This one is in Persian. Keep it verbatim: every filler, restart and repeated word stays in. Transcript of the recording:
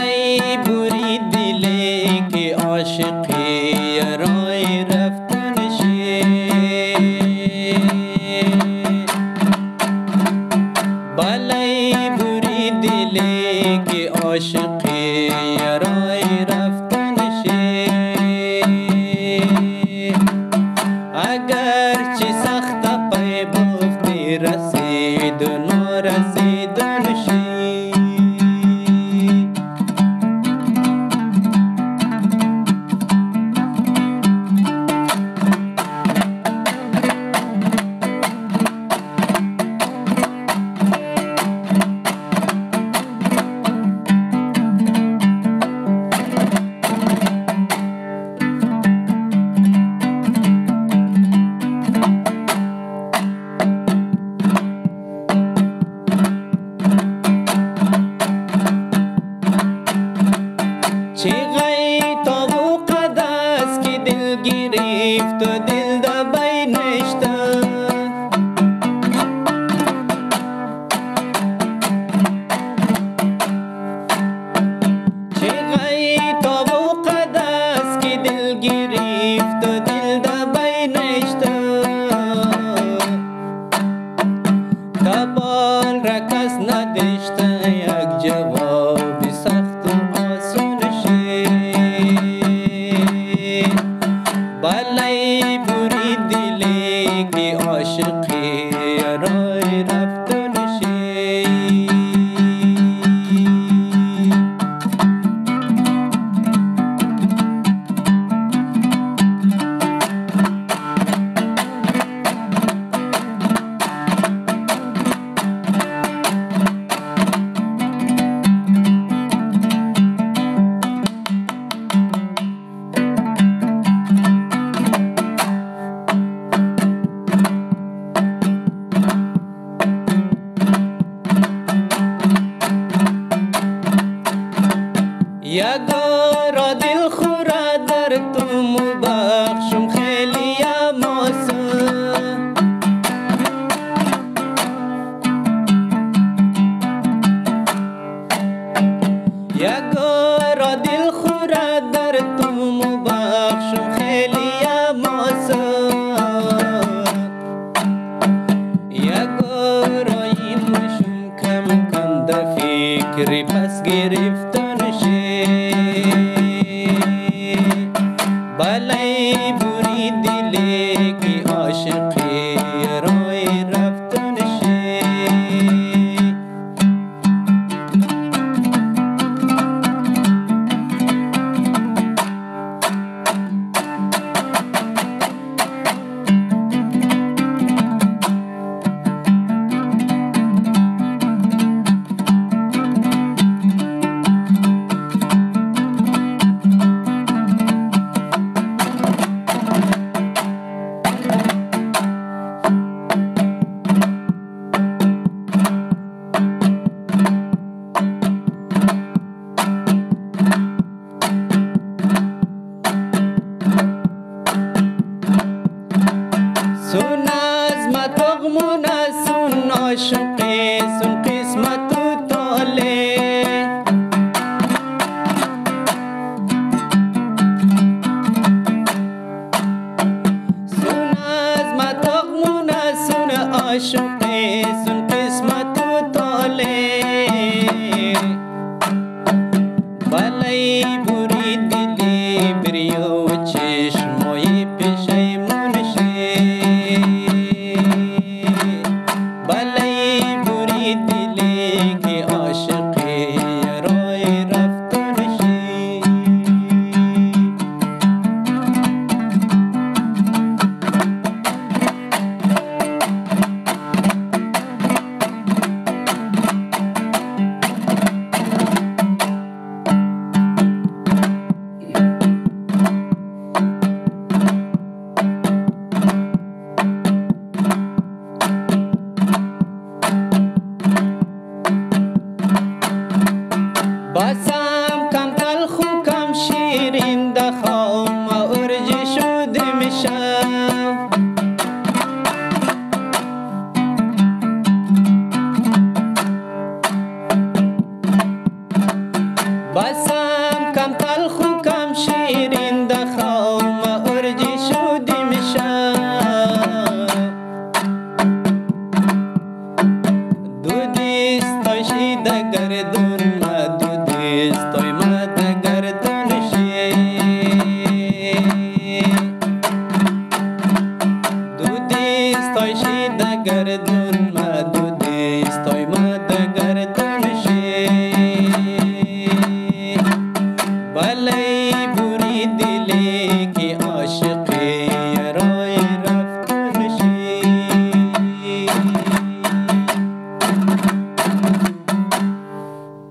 بلای بوری دلی که عاشقی رای رفتن شه بلای بوری دلی که عاشقی رای رفتن شه اگرچه سخته پی بافتی رسیدو نارسیدون شه چه غیتا و قدس که دل گرفت و دل دا بینشتا چه غیتا و قدس که دل گرفت و دل دا بینشتا تبال را کس ندیشته یک جواب سخت و آسون بلای بوری دلی که عاشقی رای رفتن شه یگارا دل خورا در تو مبخشم خیلی ماسا یگارا دل خورا در تو مبخشم خیلی ماسا یگارا این مشم کم کم در فکر پس گرفتن بلای بوری دلی که عاشقی رای رفتن شه سون عظمت و غمون سون عاشقی سون قسمت و طاله سون عظمت و غمون سون عاشقی سون قسمت و طاله بلای بوری دلی بریو چشمای پشیمون شه بلای بوری دلی که عاشقی رای رفتن شه بسم کم تلخ و کم شیرین دخوام ارجی شدیم شب دو دیست تاشید گردون ما دو دیست